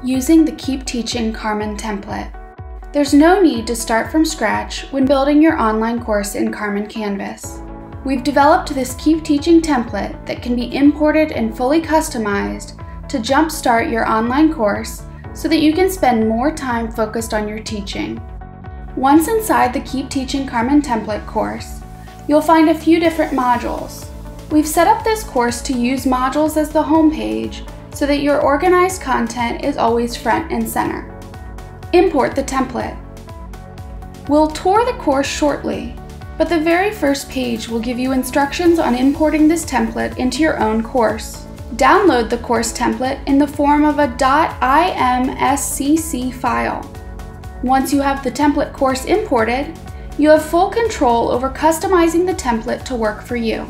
using the Keep Teaching Carmen template. There's no need to start from scratch when building your online course in CarmenCanvas. We've developed this Keep Teaching template that can be imported and fully customized to jumpstart your online course so that you can spend more time focused on your teaching. Once inside the Keep Teaching Carmen template course, you'll find a few different modules. We've set up this course to use modules as the home page so that your organized content is always front and center. Import the template. We'll tour the course shortly, but the very first page will give you instructions on importing this template into your own course. Download the course template in the form of a .imscc file. Once you have the template course imported, you have full control over customizing the template to work for you.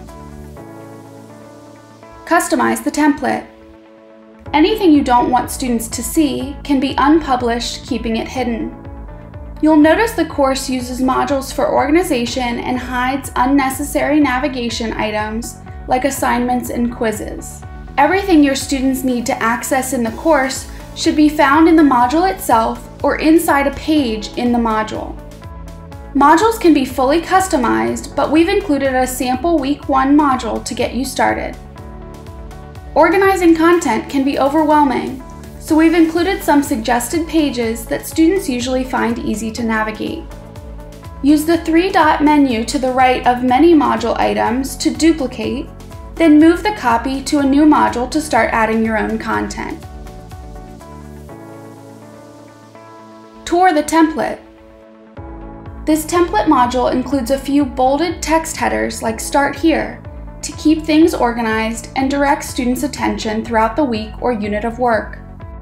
Customize the template. Anything you don't want students to see can be unpublished, keeping it hidden. You'll notice the course uses modules for organization and hides unnecessary navigation items like assignments and quizzes. Everything your students need to access in the course should be found in the module itself or inside a page in the module. Modules can be fully customized, but we've included a sample Week 1 module to get you started. Organizing content can be overwhelming, so we've included some suggested pages that students usually find easy to navigate. Use the three-dot menu to the right of many module items to duplicate, then move the copy to a new module to start adding your own content. Tour the template. This template module includes a few bolded text headers like "Start Here" to keep things organized and direct students' attention throughout the week or unit of work.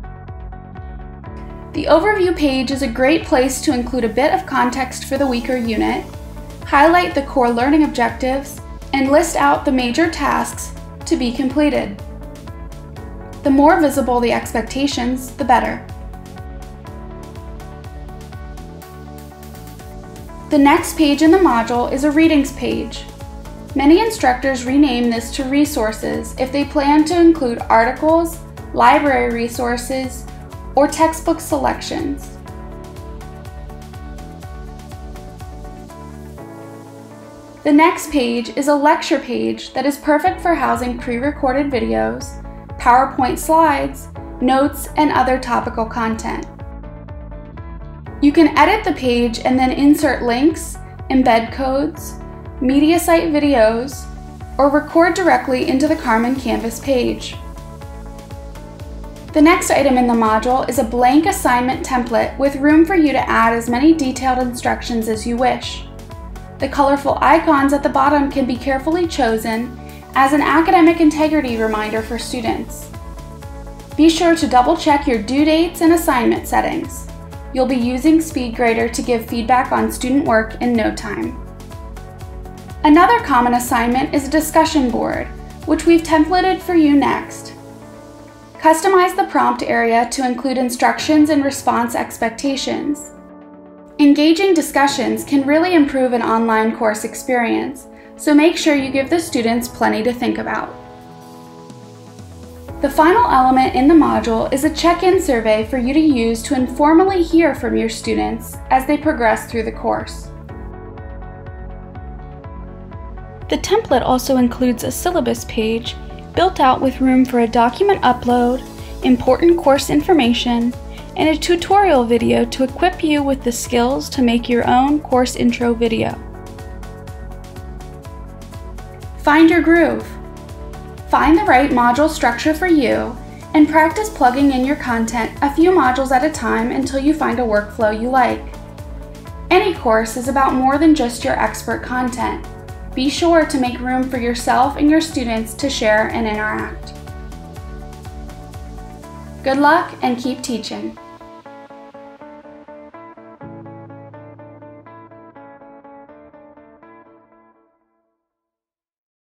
The overview page is a great place to include a bit of context for the week or unit, highlight the core learning objectives, and list out the major tasks to be completed. The more visible the expectations, the better. The next page in the module is a readings page. Many instructors rename this to resources if they plan to include articles, library resources, or textbook selections. The next page is a lecture page that is perfect for housing pre-recorded videos, PowerPoint slides, notes, and other topical content. You can edit the page and then insert links, embed codes, media site videos, or record directly into the CarmenCanvas page. The next item in the module is a blank assignment template with room for you to add as many detailed instructions as you wish. The colorful icons at the bottom can be carefully chosen as an academic integrity reminder for students. Be sure to double-check your due dates and assignment settings. You'll be using SpeedGrader to give feedback on student work in no time. Another common assignment is a discussion board, which we've templated for you next. Customize the prompt area to include instructions and response expectations. Engaging discussions can really improve an online course experience, so make sure you give the students plenty to think about. The final element in the module is a check-in survey for you to use to informally hear from your students as they progress through the course. The template also includes a syllabus page built out with room for a document upload, important course information, and a tutorial video to equip you with the skills to make your own course intro video. Find your groove. Find the right module structure for you and practice plugging in your content a few modules at a time until you find a workflow you like. Any course is about more than just your expert content. Be sure to make room for yourself and your students to share and interact. Good luck and keep teaching.